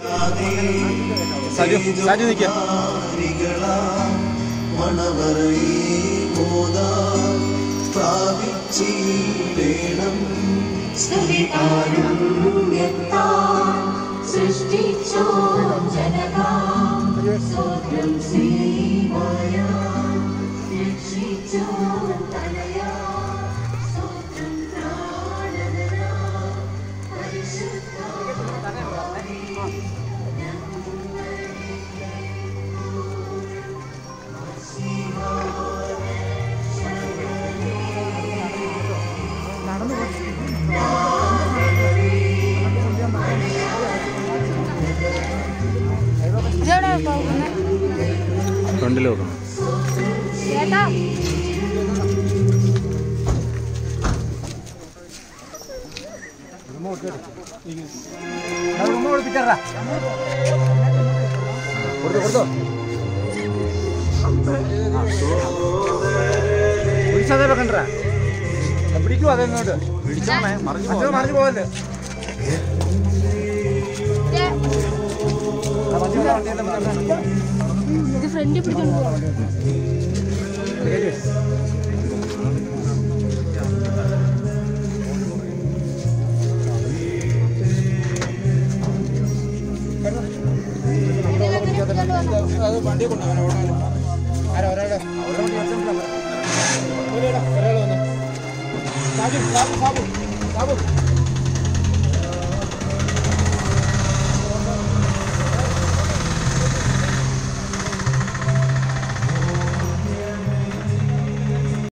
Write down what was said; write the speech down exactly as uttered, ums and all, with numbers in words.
സാജു സാജു നിൽക്കുക. സൃഷ്ടിച്ചോ ജനതാം സ്വന്തം ശ്രീമായ രക്ഷിച്ചോ തനയാ സ്വന്തം പ്രാണനാ പരിശുദ്ധ ഫ്രണ്ടിൽ നോക്കണം. പിടിച്ചതേ വെക്കണ്ട, പിടിക്കും അതെങ്ങോട്ട് മറിഞ്ഞു പോകല്ലേ. ഇത് ഫ്രണ്ടിൽ പിടിച്ചോണ്ട് പോവാം. അത് വണ്ടി കൊണ്ടുപോകാൻ ആരാ ഒരാളെ ഒരാൾ വന്നു. സാബു സാബു സാബു സാബു